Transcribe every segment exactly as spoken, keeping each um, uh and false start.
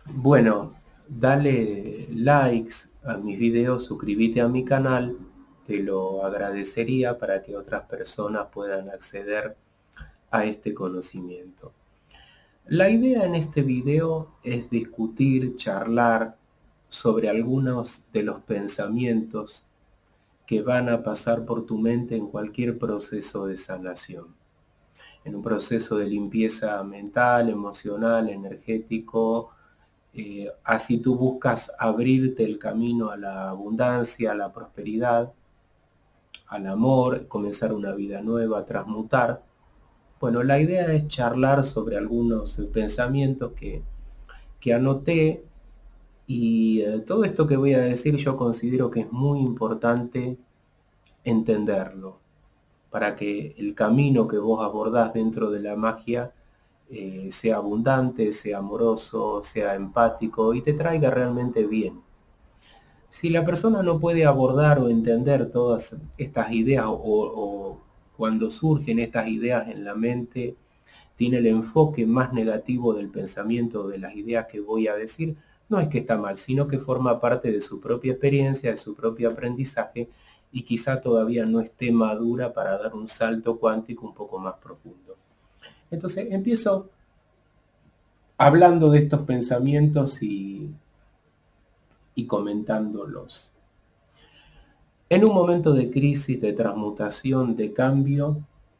Bueno, dale likes a mis videos, suscríbete a mi canal, te lo agradecería para que otras personas puedan acceder a este conocimiento. La idea en este video es discutir, charlar sobre algunos de los pensamientos que van a pasar por tu mente en cualquier proceso de sanación. En un proceso de limpieza mental, emocional, energético, eh, así tú buscas abrirte el camino a la abundancia, a la prosperidad, al amor, comenzar una vida nueva, transmutar. Bueno, la idea es charlar sobre algunos pensamientos que, que anoté y eh, todo esto que voy a decir yo considero que es muy importante entenderlo para que el camino que vos abordás dentro de la magia eh, sea abundante, sea amoroso, sea empático y te traiga realmente bien. Si la persona no puede abordar o entender todas estas ideas o, o cuando surgen estas ideas en la mente, tiene el enfoque más negativo del pensamiento de las ideas que voy a decir, no es que está mal, sino que forma parte de su propia experiencia, de su propio aprendizaje y quizá todavía no esté madura para dar un salto cuántico un poco más profundo. Entonces empiezo hablando de estos pensamientos y, y comentándolos. En un momento de crisis, de transmutación, de cambio,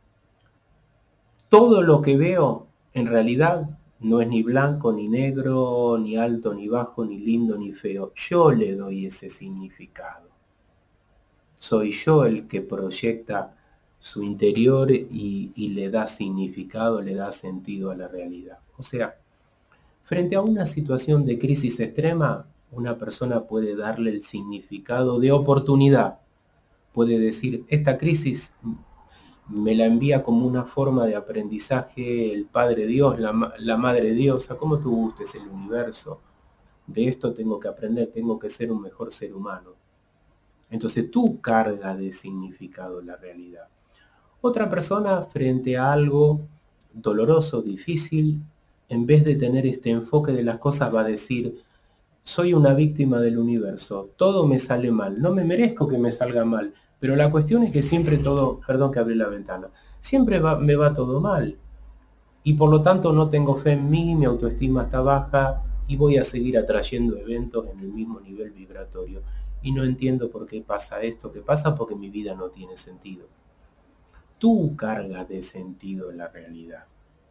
todo lo que veo en realidad no es ni blanco ni negro, ni alto ni bajo, ni lindo ni feo. Yo le doy ese significado. Soy yo el que proyecta su interior y, y le da significado, le da sentido a la realidad. O sea, frente a una situación de crisis extrema, una persona puede darle el significado de oportunidad. Puede decir, esta crisis me la envía como una forma de aprendizaje el Padre Dios, la, la Madre Diosa, como tú gustes, el universo. De esto tengo que aprender, tengo que ser un mejor ser humano. Entonces tú cargas de significado la realidad. Otra persona frente a algo doloroso, difícil, en vez de tener este enfoque de las cosas va a decir, soy una víctima del universo, todo me sale mal, no me merezco que me salga mal, pero la cuestión es que siempre todo, perdón que abrí la ventana, siempre va, me va todo mal. Y por lo tanto no tengo fe en mí, mi autoestima está baja y voy a seguir atrayendo eventos en el mismo nivel vibratorio. Y no entiendo por qué pasa esto, que pasa porque mi vida no tiene sentido. Tú cargas de sentido la realidad.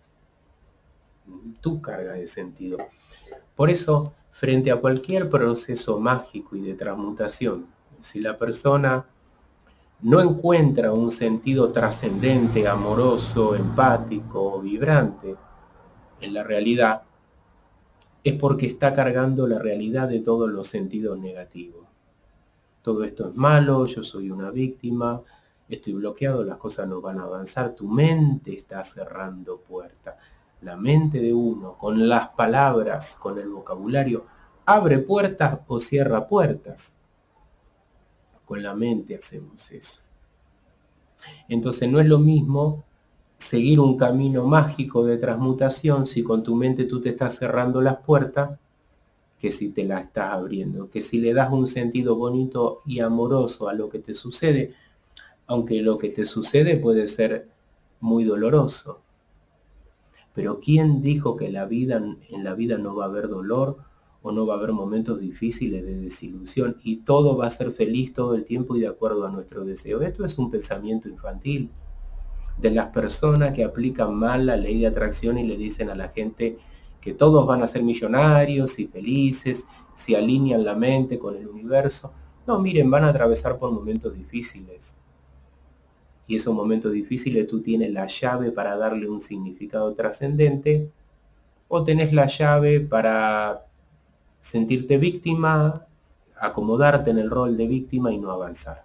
Tú cargas de sentido. Por eso, frente a cualquier proceso mágico y de transmutación, si la persona no encuentra un sentido trascendente, amoroso, empático, vibrante en la realidad, es porque está cargando la realidad de todos los sentidos negativos. Todo esto es malo, yo soy una víctima, estoy bloqueado, las cosas no van a avanzar, tu mente está cerrando puertas. La mente de uno, con las palabras, con el vocabulario, abre puertas o cierra puertas. Con la mente hacemos eso. Entonces no es lo mismo seguir un camino mágico de transmutación si con tu mente tú te estás cerrando las puertas que si te las estás abriendo, que si le das un sentido bonito y amoroso a lo que te sucede, aunque lo que te sucede puede ser muy doloroso. Pero ¿quién dijo que la vida, en la vida no va a haber dolor o no va a haber momentos difíciles de desilusión y todo va a ser feliz todo el tiempo y de acuerdo a nuestro deseo? Esto es un pensamiento infantil de las personas que aplican mal la ley de atracción y le dicen a la gente que todos van a ser millonarios y felices si alinean la mente con el universo. No, miren, van a atravesar por momentos difíciles. Y esos momentos difíciles tú tienes la llave para darle un significado trascendente o tenés la llave para sentirte víctima, acomodarte en el rol de víctima y no avanzar.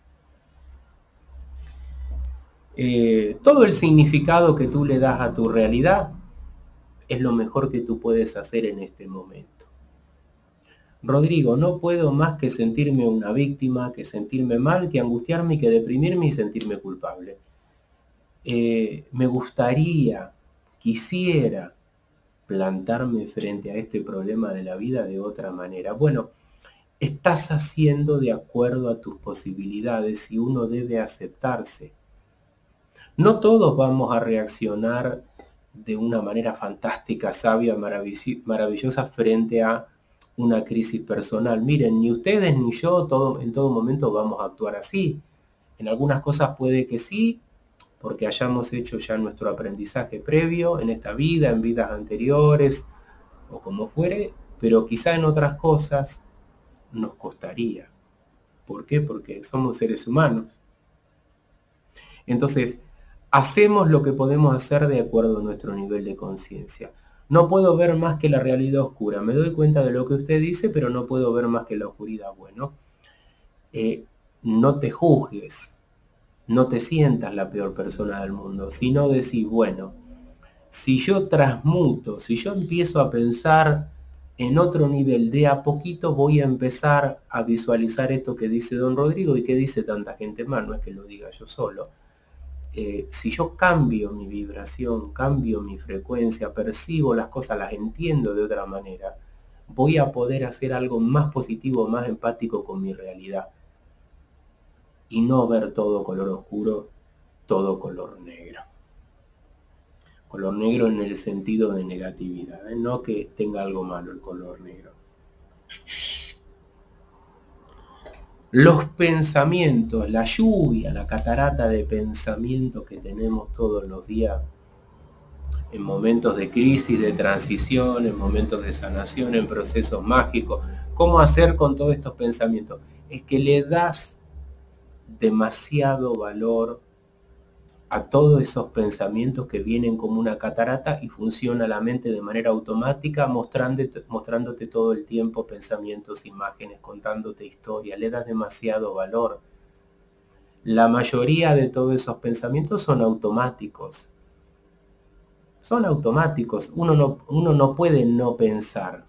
Eh, todo el significado que tú le das a tu realidad es lo mejor que tú puedes hacer en este momento. Rodrigo, no puedo más que sentirme una víctima, que sentirme mal, que angustiarme, que deprimirme y sentirme culpable. Eh, me gustaría, quisiera, plantarme frente a este problema de la vida de otra manera? Bueno, estás haciendo de acuerdo a tus posibilidades y uno debe aceptarse. No todos vamos a reaccionar de una manera fantástica, sabia, maravillosa frente a una crisis personal. Miren, ni ustedes ni yo todo, en todo momento vamos a actuar así. En algunas cosas puede que sí, porque hayamos hecho ya nuestro aprendizaje previo en esta vida, en vidas anteriores, o como fuere, pero quizá en otras cosas nos costaría. ¿Por qué? Porque somos seres humanos. Entonces, hacemos lo que podemos hacer de acuerdo a nuestro nivel de conciencia. No puedo ver más que la realidad oscura. Me doy cuenta de lo que usted dice, pero no puedo ver más que la oscuridad. Bueno, eh, no te juzgues. No te sientas la peor persona del mundo, sino decir, bueno, si yo transmuto, si yo empiezo a pensar en otro nivel, de a poquito voy a empezar a visualizar esto que dice don Rodrigo y que dice tanta gente más, no es que lo diga yo solo. Eh, si yo cambio mi vibración, cambio mi frecuencia, percibo las cosas, las entiendo de otra manera, voy a poder hacer algo más positivo, más empático con mi realidad. Y no ver todo color oscuro, todo color negro. Color negro en el sentido de negatividad, ¿eh? No que tenga algo malo el color negro. Los pensamientos, la lluvia, la catarata de pensamientos que tenemos todos los días, en momentos de crisis, de transición, en momentos de sanación, en procesos mágicos. ¿Cómo hacer con todos estos pensamientos? Es que le das demasiado valor a todos esos pensamientos que vienen como una catarata y funciona la mente de manera automática mostrándote, mostrándote todo el tiempo pensamientos, imágenes, contándote historia. Le das demasiado valor. La mayoría de todos esos pensamientos son automáticos. Son automáticos. Uno no, uno no puede no pensar.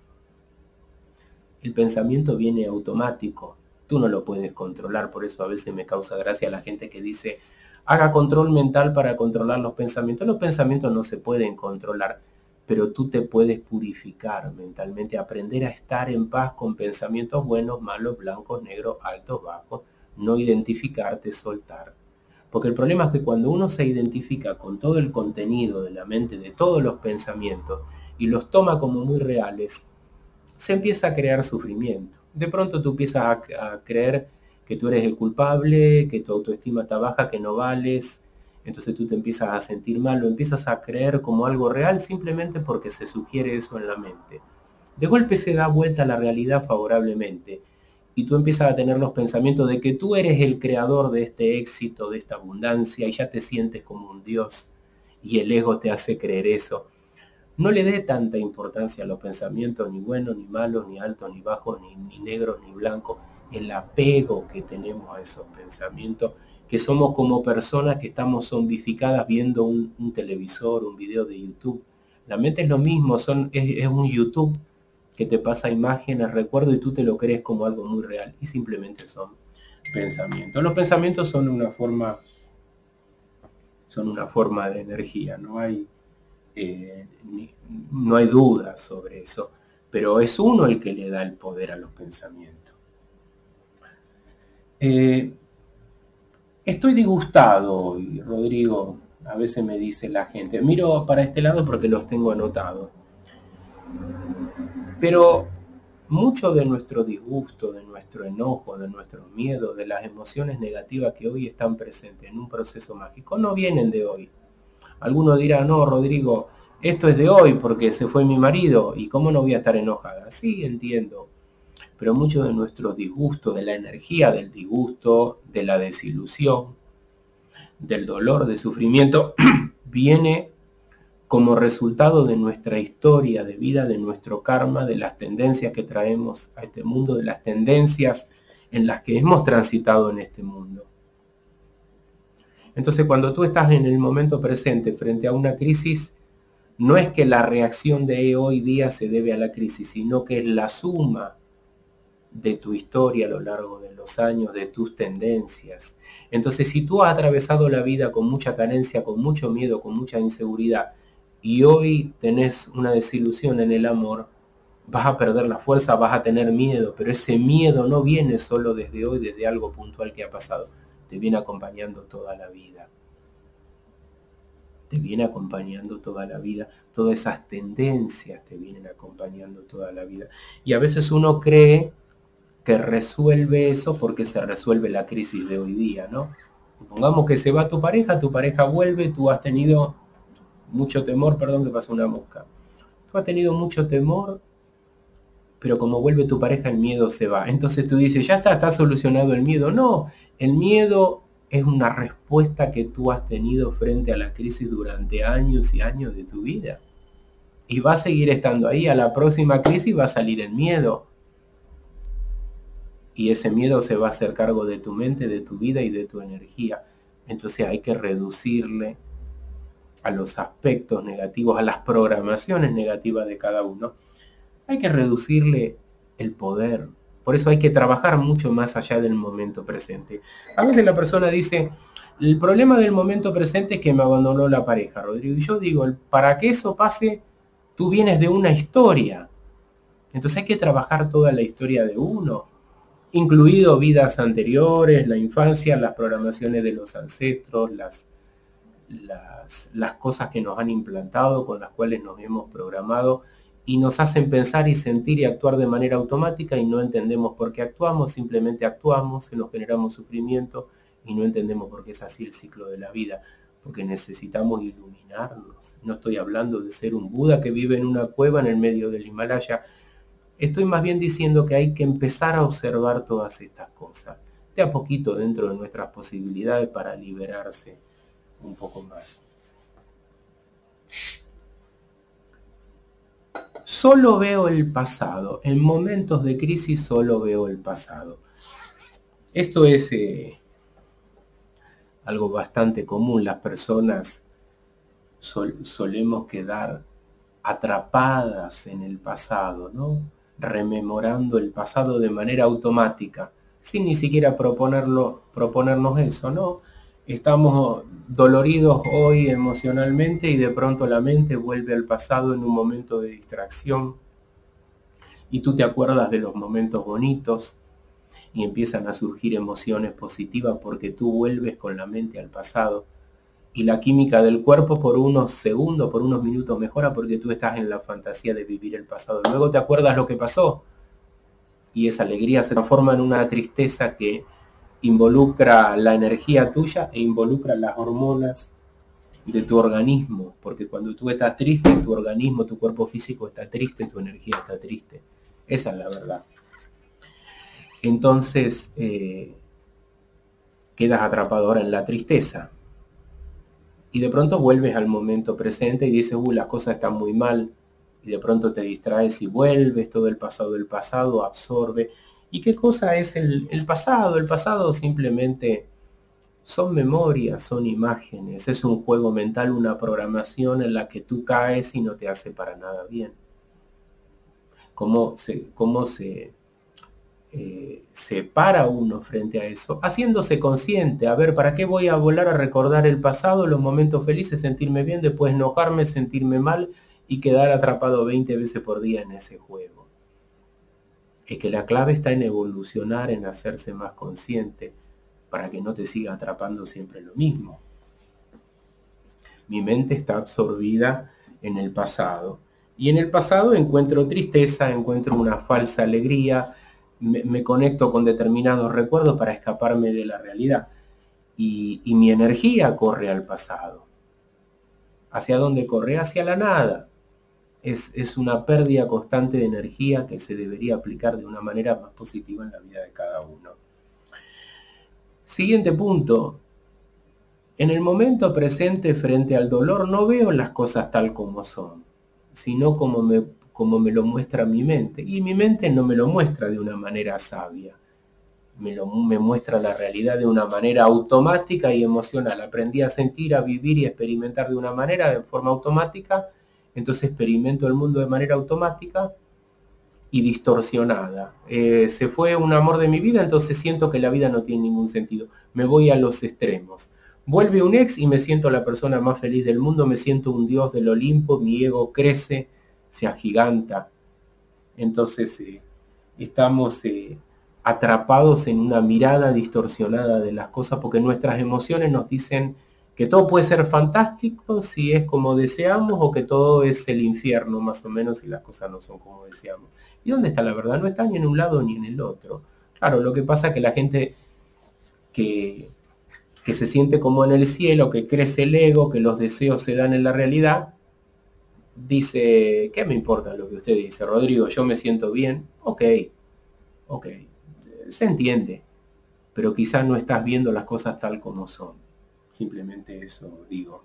El pensamiento viene automático. Tú no lo puedes controlar, por eso a veces me causa gracia la gente que dice, haga control mental para controlar los pensamientos. Los pensamientos no se pueden controlar, pero tú te puedes purificar mentalmente, aprender a estar en paz con pensamientos buenos, malos, blancos, negros, altos, bajos, no identificarte, soltar. Porque el problema es que cuando uno se identifica con todo el contenido de la mente, de todos los pensamientos, y los toma como muy reales, se empieza a crear sufrimiento. De pronto tú empiezas a, a creer que tú eres el culpable, que tu autoestima está baja, que no vales, entonces tú te empiezas a sentir mal, lo empiezas a creer como algo real simplemente porque se sugiere eso en la mente. De golpe se da vuelta a la realidad favorablemente y tú empiezas a tener los pensamientos de que tú eres el creador de este éxito, de esta abundancia, y ya te sientes como un dios y el ego te hace creer eso. No le dé tanta importancia a los pensamientos, ni buenos, ni malos, ni altos, ni bajos, ni, ni negros, ni blancos. El apego que tenemos a esos pensamientos, que somos como personas que estamos zombificadas viendo un, un televisor, un video de YouTube. La mente es lo mismo, son, es, es un YouTube que te pasa imágenes, recuerdos, y tú te lo crees como algo muy real. Y simplemente son pensamientos. Los pensamientos son una forma, son una forma de energía, no hay... Eh, ni, no hay duda sobre eso, pero es uno el que le da el poder a los pensamientos. Eh, estoy disgustado hoy, Rodrigo, a veces me dice la gente, miro para este lado porque los tengo anotados, pero mucho de nuestro disgusto, de nuestro enojo, de nuestros miedos, de las emociones negativas que hoy están presentes en un proceso mágico, no vienen de hoy. Algunos dirán, no, Rodrigo, esto es de hoy porque se fue mi marido y cómo no voy a estar enojada. Sí, entiendo, pero mucho de nuestro disgusto, de la energía del disgusto, de la desilusión, del dolor, del sufrimiento, viene como resultado de nuestra historia de vida, de nuestro karma, de las tendencias que traemos a este mundo, de las tendencias en las que hemos transitado en este mundo. Entonces, cuando tú estás en el momento presente frente a una crisis, no es que la reacción de hoy día se debe a la crisis, sino que es la suma de tu historia a lo largo de los años, de tus tendencias. Entonces, si tú has atravesado la vida con mucha carencia, con mucho miedo, con mucha inseguridad, y hoy tenés una desilusión en el amor, vas a perder la fuerza, vas a tener miedo, pero ese miedo no viene solo desde hoy, desde algo puntual que ha pasado, te viene acompañando toda la vida. Te viene acompañando toda la vida, todas esas tendencias te vienen acompañando toda la vida. Y a veces uno cree que resuelve eso porque se resuelve la crisis de hoy día, ¿no? Supongamos que se va tu pareja, tu pareja vuelve, tú has tenido mucho temor, perdón que pasó una mosca. Tú has tenido mucho temor, pero como vuelve tu pareja, el miedo se va. Entonces tú dices, ya está, está solucionado el miedo. No, el miedo es una respuesta que tú has tenido frente a la crisis durante años y años de tu vida. Y va a seguir estando ahí. A la próxima crisis va a salir el miedo. Y ese miedo se va a hacer cargo de tu mente, de tu vida y de tu energía. Entonces hay que reducirle a los aspectos negativos, a las programaciones negativas de cada uno. Hay que reducirle el poder. Por eso hay que trabajar mucho más allá del momento presente. A veces la persona dice, el problema del momento presente es que me abandonó la pareja, Rodrigo. Y yo digo, para que eso pase, tú vienes de una historia. Entonces hay que trabajar toda la historia de uno, incluido vidas anteriores, la infancia, las programaciones de los ancestros, las, las, las cosas que nos han implantado, con las cuales nos hemos programado, y nos hacen pensar y sentir y actuar de manera automática y no entendemos por qué actuamos, simplemente actuamos, y nos generamos sufrimiento y no entendemos por qué es así el ciclo de la vida, porque necesitamos iluminarnos. No estoy hablando de ser un Buda que vive en una cueva en el medio del Himalaya, estoy más bien diciendo que hay que empezar a observar todas estas cosas, de a poquito dentro de nuestras posibilidades para liberarse un poco más. Solo veo el pasado. En momentos de crisis solo veo el pasado. Esto es eh, algo bastante común. Las personas sol, solemos quedar atrapadas en el pasado, ¿no? Rememorando el pasado de manera automática, sin ni siquiera proponerlo, proponernos eso, ¿no? Estamos doloridos hoy emocionalmente y de pronto la mente vuelve al pasado en un momento de distracción y tú te acuerdas de los momentos bonitos y empiezan a surgir emociones positivas porque tú vuelves con la mente al pasado y la química del cuerpo por unos segundos, por unos minutos mejora porque tú estás en la fantasía de vivir el pasado. Luego te acuerdas lo que pasó y esa alegría se transforma en una tristeza que involucra la energía tuya e involucra las hormonas de tu organismo, porque cuando tú estás triste, tu organismo, tu cuerpo físico está triste, tu energía está triste. Esa es la verdad. Entonces, eh, quedas atrapado ahora en la tristeza. Y de pronto vuelves al momento presente y dices, uy, las cosas están muy mal. Y de pronto te distraes y vuelves, todo el pasado del pasado absorbe. ¿Y qué cosa es el, el pasado? El pasado simplemente son memorias, son imágenes. Es un juego mental, una programación en la que tú caes y no te hace para nada bien. ¿Cómo se, cómo se, eh, se para uno frente a eso? Haciéndose consciente. A ver, ¿para qué voy a volar a recordar el pasado, los momentos felices, sentirme bien, después enojarme, sentirme mal y quedar atrapado veinte veces por día en ese juego? Es que la clave está en evolucionar, en hacerse más consciente para que no te siga atrapando siempre lo mismo. Mi mente está absorbida en el pasado y en el pasado encuentro tristeza, encuentro una falsa alegría, me, me conecto con determinados recuerdos para escaparme de la realidad y, y mi energía corre al pasado. ¿Hacia dónde corre? Hacia la nada. Es, es una pérdida constante de energía que se debería aplicar de una manera más positiva en la vida de cada uno. Siguiente punto. En el momento presente frente al dolor no veo las cosas tal como son, sino como me, como me lo muestra mi mente. Y mi mente no me lo muestra de una manera sabia. Me, lo, me muestra la realidad de una manera automática y emocional. Aprendí a sentir, a vivir y a experimentar de una manera, de forma automática. Entonces experimento el mundo de manera automática y distorsionada. Eh, se fue un amor de mi vida, entonces siento que la vida no tiene ningún sentido. Me voy a los extremos. Vuelve un ex y me siento la persona más feliz del mundo, me siento un dios del Olimpo, mi ego crece, se agiganta. Entonces eh, estamos eh, atrapados en una mirada distorsionada de las cosas porque nuestras emociones nos dicen que todo puede ser fantástico si es como deseamos o que todo es el infierno más o menos si las cosas no son como deseamos. ¿Y dónde está la verdad? No está ni en un lado ni en el otro. Claro, lo que pasa es que la gente que, que se siente como en el cielo, que crece el ego, que los deseos se dan en la realidad, dice, ¿qué me importa lo que usted dice, Rodrigo? Yo me siento bien. Ok, ok, se entiende, pero quizás no estás viendo las cosas tal como son. Simplemente eso digo.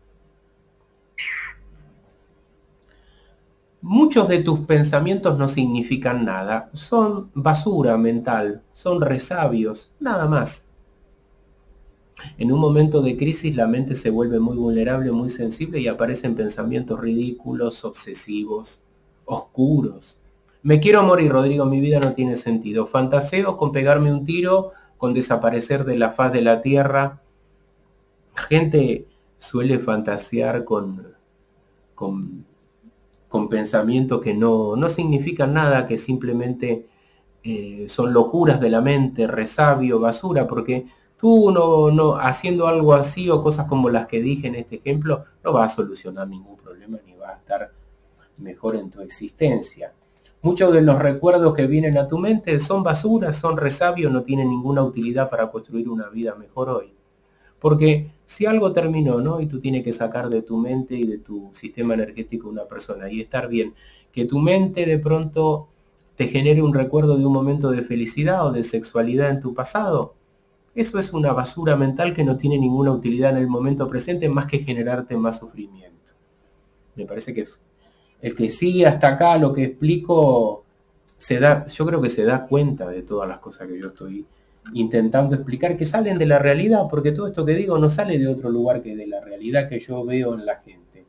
Muchos de tus pensamientos no significan nada, son basura mental, son resabios, nada más. En un momento de crisis la mente se vuelve muy vulnerable, muy sensible y aparecen pensamientos ridículos, obsesivos, oscuros. Me quiero morir, Rodrigo, mi vida no tiene sentido. Fantaseo con pegarme un tiro, con desaparecer de la faz de la tierra. Gente suele fantasear con, con, con pensamientos que no, no significan nada, que simplemente eh, son locuras de la mente, resabio, basura, porque tú no, no, haciendo algo así o cosas como las que dije en este ejemplo, no vas a solucionar ningún problema ni vas a estar mejor en tu existencia. Muchos de los recuerdos que vienen a tu mente son basura, son resabios, no tienen ninguna utilidad para construir una vida mejor hoy. Porque si algo terminó, ¿no? Y tú tienes que sacar de tu mente y de tu sistema energético una persona y estar bien. Que tu mente de pronto te genere un recuerdo de un momento de felicidad o de sexualidad en tu pasado. Eso es una basura mental que no tiene ninguna utilidad en el momento presente más que generarte más sufrimiento. Me parece que el que sigue hasta acá lo que explico, se da, yo creo que se da cuenta de todas las cosas que yo estoy intentando explicar, que salen de la realidad, porque todo esto que digo no sale de otro lugar que de la realidad que yo veo en la gente.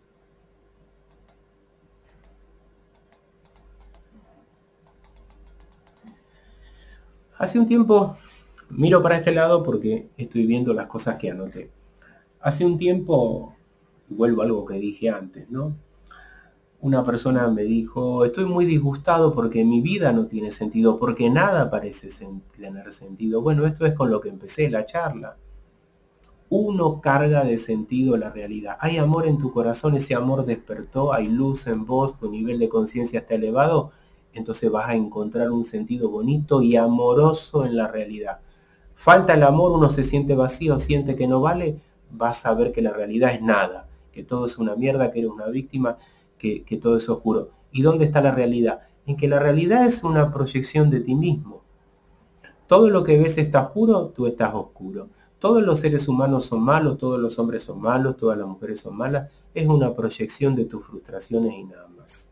Hace un tiempo, miro para este lado porque estoy viendo las cosas que anoté. Hace un tiempo, vuelvo a algo que dije antes, ¿no? Una persona me dijo, estoy muy disgustado porque mi vida no tiene sentido, porque nada parece tener sentido. Bueno, esto es con lo que empecé la charla. Uno carga de sentido la realidad. Hay amor en tu corazón, ese amor despertó, hay luz en vos, tu nivel de conciencia está elevado, entonces vas a encontrar un sentido bonito y amoroso en la realidad. Falta el amor, uno se siente vacío, siente que no vale, vas a ver que la realidad es nada, que todo es una mierda, que eres una víctima, que, que todo es oscuro. ¿Y dónde está la realidad? En que la realidad es una proyección de ti mismo. Todo lo que ves está oscuro, tú estás oscuro. Todos los seres humanos son malos, todos los hombres son malos, todas las mujeres son malas. Es una proyección de tus frustraciones y nada más.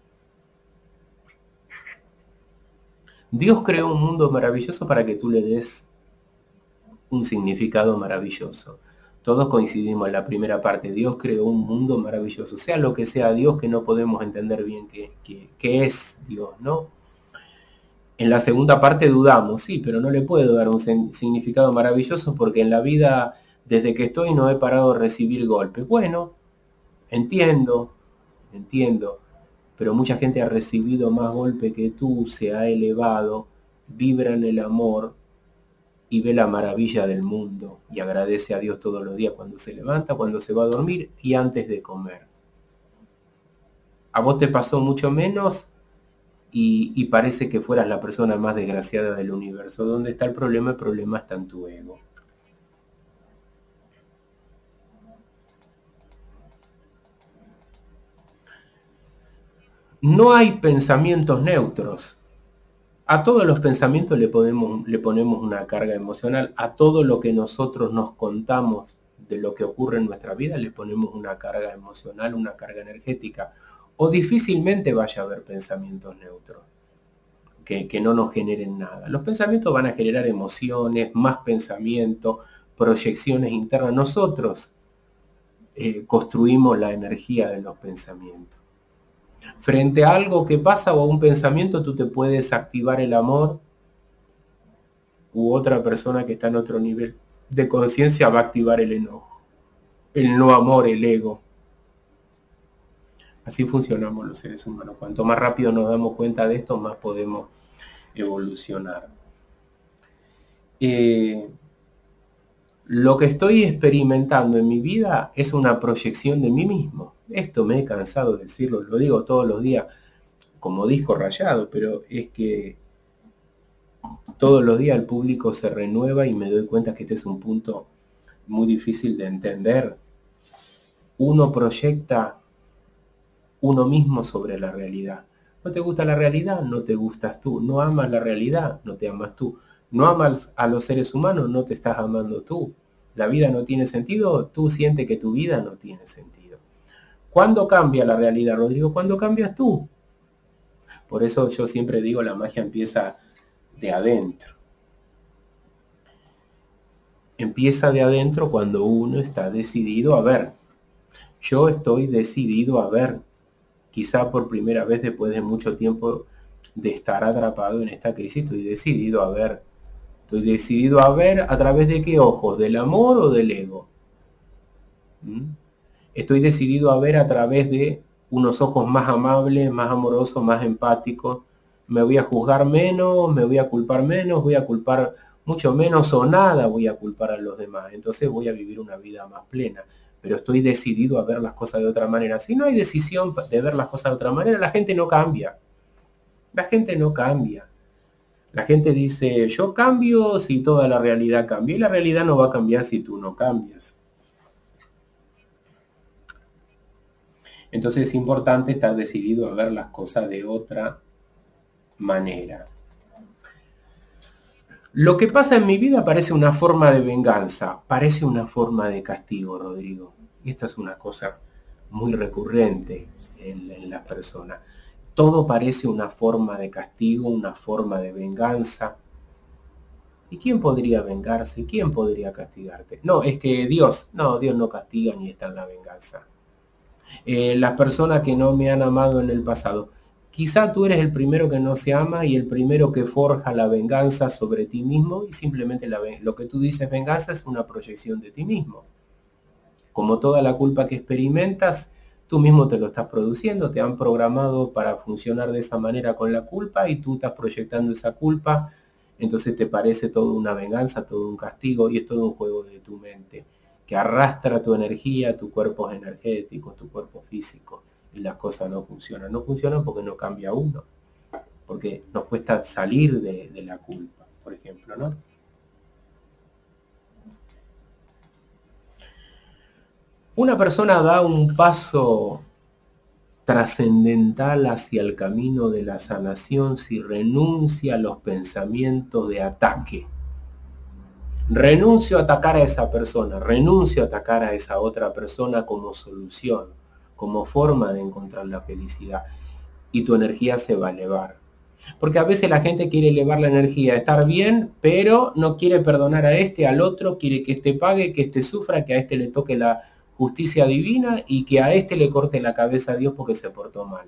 Dios creó un mundo maravilloso para que tú le des un significado maravilloso. Todos coincidimos en la primera parte. Dios creó un mundo maravilloso. Sea lo que sea Dios, que no podemos entender bien qué, qué, qué es Dios, ¿no? En la segunda parte dudamos, sí, pero no le puedo dar un significado maravilloso porque en la vida, desde que estoy, no he parado de recibir golpes. Bueno, entiendo, entiendo, pero mucha gente ha recibido más golpes que tú, se ha elevado, vibra en el amor y ve la maravilla del mundo y agradece a Dios todos los días cuando se levanta, cuando se va a dormir y antes de comer. ¿A vos te pasó mucho menos? Y, y parece que fueras la persona más desgraciada del universo. ¿Dónde está el problema? El problema está en tu ego. No hay pensamientos neutros. A todos los pensamientos le, podemos, le ponemos una carga emocional. A todo lo que nosotros nos contamos de lo que ocurre en nuestra vida le ponemos una carga emocional, una carga energética. O difícilmente vaya a haber pensamientos neutros. Que, que no nos generen nada. Los pensamientos van a generar emociones, más pensamiento, proyecciones internas. Nosotros eh, construimos la energía de los pensamientos. Frente a algo que pasa o a un pensamiento, tú te puedes activar el amor u otra persona que está en otro nivel de conciencia va a activar el enojo, el no amor, el ego. Así funcionamos los seres humanos. Cuanto más rápido nos damos cuenta de esto, más podemos evolucionar. Eh, lo que estoy experimentando en mi vida es una proyección de mí mismo. Esto me he cansado de decirlo, lo digo todos los días como disco rayado, pero es que todos los días el público se renueva y me doy cuenta que este es un punto muy difícil de entender. Uno proyecta uno mismo sobre la realidad. No te gusta la realidad, no te gustas tú. No amas la realidad, no te amas tú. No amas a los seres humanos, no te estás amando tú. La vida no tiene sentido, tú sientes que tu vida no tiene sentido. ¿Cuándo cambia la realidad, Rodrigo? ¿Cuándo cambias tú? Por eso yo siempre digo, la magia empieza de adentro. Empieza de adentro cuando uno está decidido a ver. Yo estoy decidido a ver. Quizá por primera vez después de mucho tiempo de estar atrapado en esta crisis, estoy decidido a ver. Estoy decidido a ver a través de qué ojos, del amor o del ego. ¿Mm? Estoy decidido a ver a través de unos ojos más amables, más amorosos, más empáticos. Me voy a juzgar menos, me voy a culpar menos, voy a culpar mucho menos o nada voy a culpar a los demás. Entonces voy a vivir una vida más plena. Pero estoy decidido a ver las cosas de otra manera. Si no hay decisión de ver las cosas de otra manera, la gente no cambia. La gente no cambia. La gente dice, yo cambio si toda la realidad cambia. Y la realidad no va a cambiar si tú no cambias. Entonces es importante estar decidido a ver las cosas de otra manera. Lo que pasa en mi vida parece una forma de venganza, parece una forma de castigo, Rodrigo. Y esta es una cosa muy recurrente en, en las personas. Todo parece una forma de castigo, una forma de venganza. ¿Y quién podría vengarse? ¿Quién podría castigarte? No, es que Dios, no, Dios no castiga ni está en la venganza. Eh, las personas que no me han amado en el pasado. Quizá tú eres el primero que no se ama y el primero que forja la venganza sobre ti mismo y simplemente la, lo que tú dices venganza es una proyección de ti mismo. Como toda la culpa que experimentas, tú mismo te lo estás produciendo, te han programado para funcionar de esa manera con la culpa y tú estás proyectando esa culpa, entonces te parece todo una venganza, todo un castigo y es todo un juego de tu mente que arrastra tu energía, tu cuerpo energético, tu cuerpo físico. Y las cosas no funcionan. No funcionan porque no cambia uno. Porque nos cuesta salir de, de la culpa, por ejemplo, ¿no? Una persona da un paso trascendental hacia el camino de la sanación si renuncia a los pensamientos de ataque. Renuncio a atacar a esa persona, renuncio a atacar a esa otra persona como solución, como forma de encontrar la felicidad. Y tu energía se va a elevar. Porque a veces la gente quiere elevar la energía, estar bien, pero no quiere perdonar a este, al otro, quiere que este pague, que este sufra, que a este le toque la justicia divina y que a este le corte la cabeza a Dios porque se portó mal.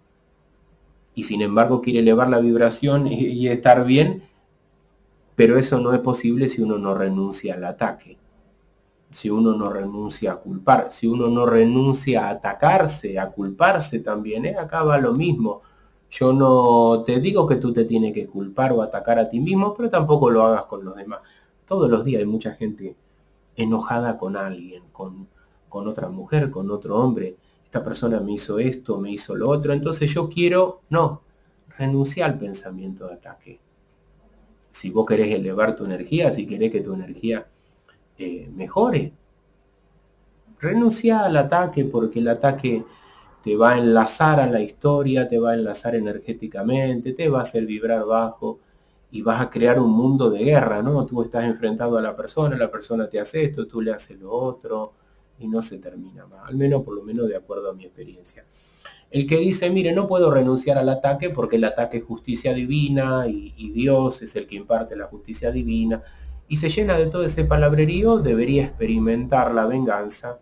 Y sin embargo quiere elevar la vibración y, y estar bien, pero eso no es posible si uno no renuncia al ataque, si uno no renuncia a culpar, si uno no renuncia a atacarse, a culparse también, ¿eh? Acá va lo mismo. Yo no te digo que tú te tienes que culpar o atacar a ti mismo, pero tampoco lo hagas con los demás. Todos los días hay mucha gente enojada con alguien, con, con otra mujer, con otro hombre. Esta persona me hizo esto, me hizo lo otro, entonces yo quiero, no, renunciar al pensamiento de ataque. Si vos querés elevar tu energía, si querés que tu energía eh, mejore, renuncia al ataque, porque el ataque te va a enlazar a la historia, te va a enlazar energéticamente, te va a hacer vibrar bajo y vas a crear un mundo de guerra, ¿no? Tú estás enfrentado a la persona, la persona te hace esto, tú le haces lo otro y no se termina más, al menos por lo menos de acuerdo a mi experiencia. El que dice, mire, no puedo renunciar al ataque porque el ataque es justicia divina y, y Dios es el que imparte la justicia divina, y se llena de todo ese palabrerío, debería experimentar la venganza.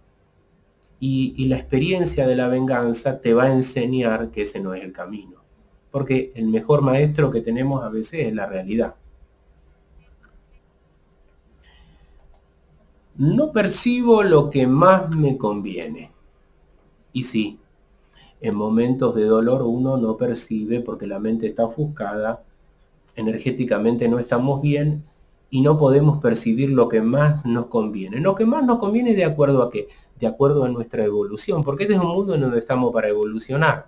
Y, y la experiencia de la venganza te va a enseñar que ese no es el camino. Porque el mejor maestro que tenemos a veces es la realidad. No percibo lo que más me conviene. Y sí, en momentos de dolor uno no percibe porque la mente está ofuscada, energéticamente no estamos bien y no podemos percibir lo que más nos conviene. Lo que más nos conviene de acuerdo a qué? De acuerdo a nuestra evolución, porque este es un mundo en donde estamos para evolucionar.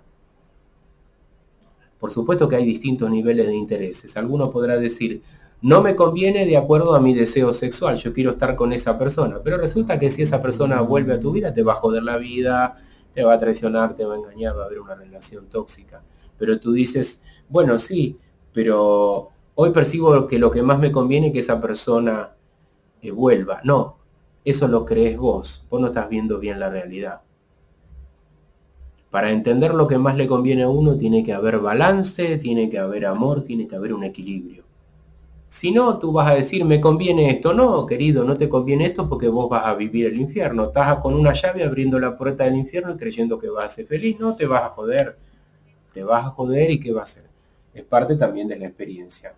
Por supuesto que hay distintos niveles de intereses. Alguno podrá decir, no me conviene de acuerdo a mi deseo sexual, yo quiero estar con esa persona, pero resulta que si esa persona vuelve a tu vida, te va a joder la vida, te va a traicionar, te va a engañar, va a haber una relación tóxica. Pero tú dices, bueno, sí, pero hoy percibo que lo que más me conviene es que esa persona eh, vuelva. No, eso lo crees vos, vos no estás viendo bien la realidad. Para entender lo que más le conviene a uno tiene que haber balance, tiene que haber amor, tiene que haber un equilibrio. Si no, tú vas a decir, me conviene esto. No, querido, no te conviene esto porque vos vas a vivir el infierno. Estás con una llave abriendo la puerta del infierno y creyendo que vas a ser feliz. No, te vas a joder. Te vas a joder y ¿qué va a ser? Es parte también de la experiencia.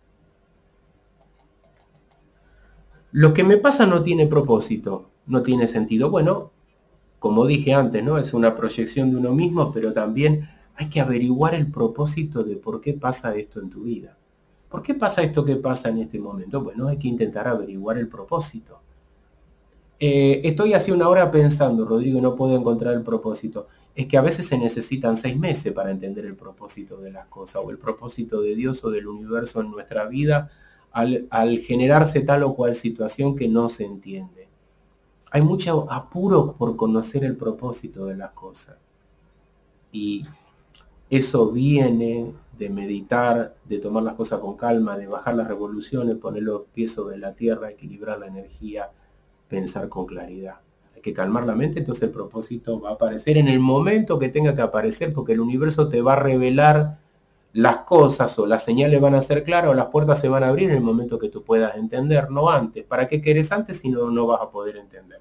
Lo que me pasa no tiene propósito, no tiene sentido. Bueno, como dije antes, ¿no? Es una proyección de uno mismo, pero también hay que averiguar el propósito de por qué pasa esto en tu vida. ¿Por qué pasa esto que pasa en este momento? Bueno, hay que intentar averiguar el propósito. Eh, estoy hace una hora pensando, Rodrigo, y no puedo encontrar el propósito. Es que a veces se necesitan seis meses para entender el propósito de las cosas, o el propósito de Dios o del universo en nuestra vida, al, al generarse tal o cual situación que no se entiende. Hay mucho apuro por conocer el propósito de las cosas. Y eso viene de meditar, de tomar las cosas con calma, de bajar las revoluciones, poner los pies sobre la tierra, equilibrar la energía, pensar con claridad. Hay que calmar la mente, entonces el propósito va a aparecer en el momento que tenga que aparecer, porque el universo te va a revelar las cosas, o las señales van a ser claras, o las puertas se van a abrir en el momento que tú puedas entender, no antes. ¿Para qué querés antes si no, no vas a poder entender?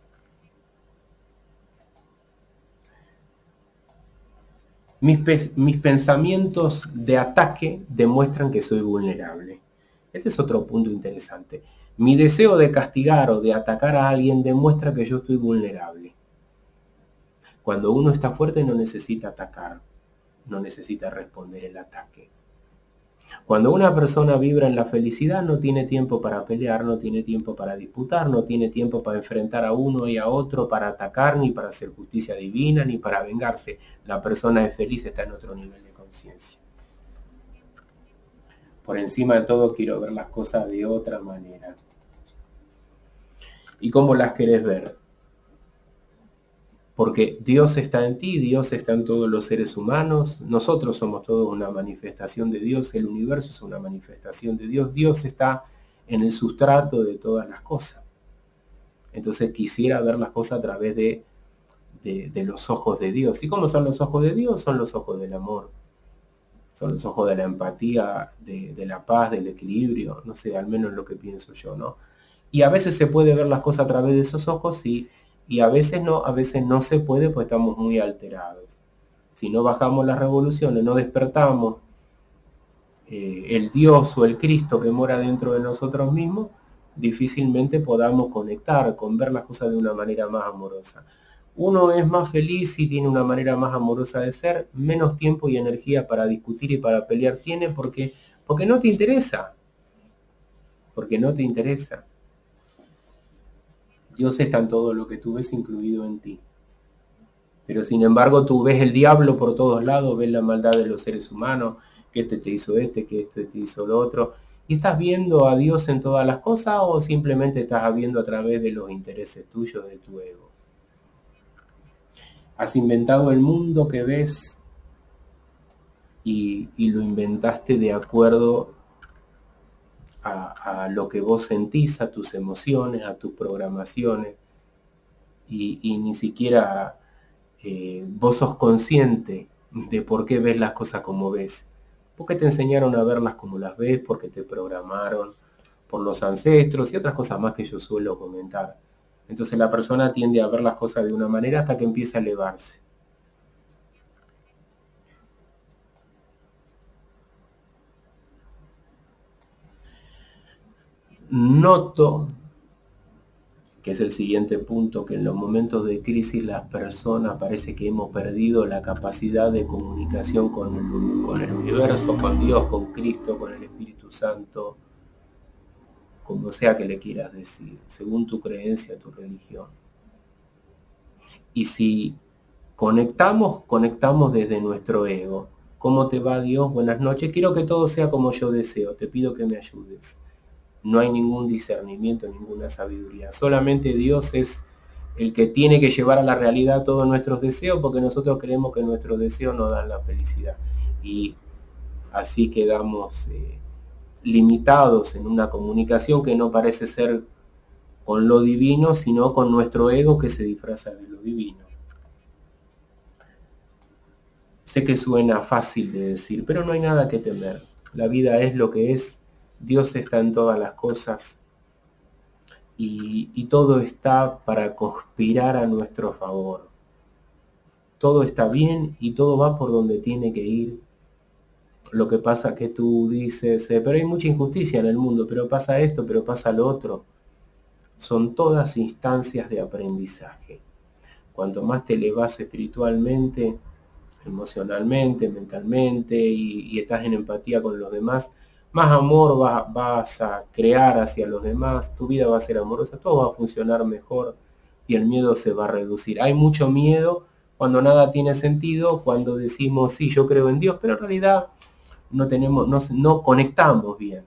Mis, pe mis pensamientos de ataque demuestran que soy vulnerable. Este es otro punto interesante. Mi deseo de castigar o de atacar a alguien demuestra que yo estoy vulnerable. Cuando uno está fuerte no necesita atacar, no necesita responder el ataque. Cuando una persona vibra en la felicidad no tiene tiempo para pelear, no tiene tiempo para disputar, no tiene tiempo para enfrentar a uno y a otro, para atacar, ni para hacer justicia divina, ni para vengarse. La persona es feliz, está en otro nivel de conciencia. Por encima de todo quiero ver las cosas de otra manera. ¿Y cómo las querés ver? Porque Dios está en ti, Dios está en todos los seres humanos, nosotros somos todos una manifestación de Dios, el universo es una manifestación de Dios, Dios está en el sustrato de todas las cosas. Entonces quisiera ver las cosas a través de, de, de los ojos de Dios. ¿Y cómo son los ojos de Dios? Son los ojos del amor, son los ojos de la empatía, de, de la paz, del equilibrio, no sé, al menos lo que pienso yo, ¿no? Y a veces se puede ver las cosas a través de esos ojos y, y a veces no, a veces no se puede pues estamos muy alterados. Si no bajamos las revoluciones, no despertamos eh, el Dios o el Cristo que mora dentro de nosotros mismos, difícilmente podamos conectar con ver las cosas de una manera más amorosa. Uno es más feliz y tiene una manera más amorosa de ser, menos tiempo y energía para discutir y para pelear tiene porque, porque no te interesa. Porque no te interesa. Dios está en todo lo que tú ves, incluido en ti. Pero sin embargo tú ves el diablo por todos lados, ves la maldad de los seres humanos, que este te hizo este, que este te hizo lo otro. ¿Y estás viendo a Dios en todas las cosas o simplemente estás viendo a través de los intereses tuyos, de tu ego? Has inventado el mundo que ves y, y lo inventaste de acuerdo a, a lo que vos sentís, a tus emociones, a tus programaciones. Y, y ni siquiera eh, vos sos consciente de por qué ves las cosas como ves. Porque te enseñaron a verlas como las ves, porque te programaron por los ancestros y otras cosas más que yo suelo comentar. Entonces la persona tiende a ver las cosas de una manera hasta que empieza a elevarse. Noto que es el siguiente punto, que en los momentos de crisis las personas parece que hemos perdido la capacidad de comunicación con el, con el universo, con Dios, con Cristo, con el Espíritu Santo, como sea que le quieras decir, según tu creencia, tu religión. Y si conectamos, conectamos desde nuestro ego. ¿Cómo te va, Dios? Buenas noches. Quiero que todo sea como yo deseo. Te pido que me ayudes. No hay ningún discernimiento, ninguna sabiduría. Solamente Dios es el que tiene que llevar a la realidad todos nuestros deseos, porque nosotros creemos que nuestros deseos nos dan la felicidad. Y así quedamos eh, limitados en una comunicación que no parece ser con lo divino, sino con nuestro ego que se disfraza de lo divino. Sé que suena fácil de decir, pero no hay nada que temer. La vida es lo que es, Dios está en todas las cosas y, y todo está para conspirar a nuestro favor. Todo está bien y todo va por donde tiene que ir. Lo que pasa que tú dices, eh, pero hay mucha injusticia en el mundo, pero pasa esto, pero pasa lo otro. Son todas instancias de aprendizaje. Cuanto más te elevas espiritualmente, emocionalmente, mentalmente y, y estás en empatía con los demás, más amor va, vas a crear hacia los demás, tu vida va a ser amorosa, todo va a funcionar mejor y el miedo se va a reducir. Hay mucho miedo cuando nada tiene sentido, cuando decimos, sí, yo creo en Dios, pero en realidad no, tenemos, no, no conectamos bien.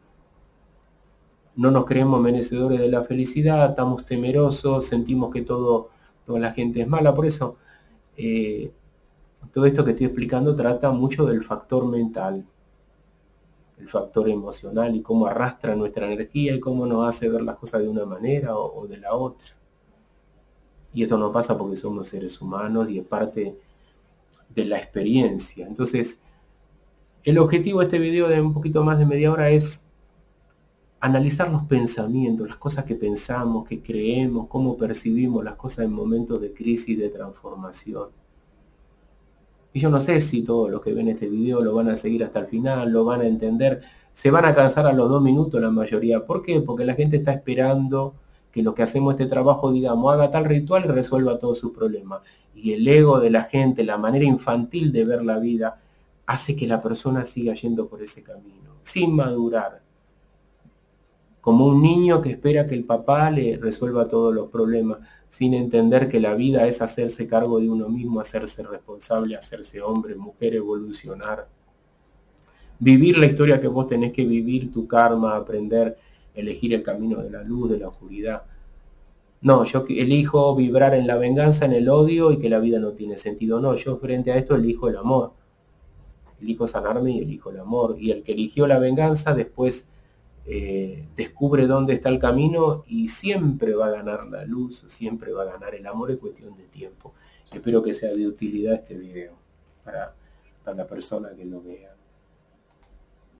No nos creemos merecedores de la felicidad, estamos temerosos, sentimos que todo, toda la gente es mala, por eso eh, todo esto que estoy explicando trata mucho del factor mental, el factor emocional y cómo arrastra nuestra energía y cómo nos hace ver las cosas de una manera o, o de la otra. Y esto no pasa porque somos seres humanos y es parte de la experiencia. Entonces, el objetivo de este video de un poquito más de media hora es analizar los pensamientos, las cosas que pensamos, que creemos, cómo percibimos las cosas en momentos de crisis, de transformación. Y yo no sé si todos los que ven este video lo van a seguir hasta el final, lo van a entender. Se van a cansar a los dos minutos la mayoría. ¿Por qué? Porque la gente está esperando que los que hacemos este trabajo, digamos, haga tal ritual y resuelva todos sus problemas. Y el ego de la gente, la manera infantil de ver la vida, hace que la persona siga yendo por ese camino, sin madurar. Como un niño que espera que el papá le resuelva todos los problemas, sin entender que la vida es hacerse cargo de uno mismo, hacerse responsable, hacerse hombre, mujer, evolucionar. Vivir la historia que vos tenés que vivir, tu karma, aprender, elegir el camino de la luz, de la oscuridad. No, yo elijo vibrar en la venganza, en el odio y que la vida no tiene sentido. No, yo frente a esto elijo el amor. Elijo sanarme y elijo el amor. Y el que eligió la venganza después Eh, descubre dónde está el camino y siempre va a ganar la luz, siempre va a ganar el amor, es cuestión de tiempo. Espero que sea de utilidad este video para, para la persona que lo vea.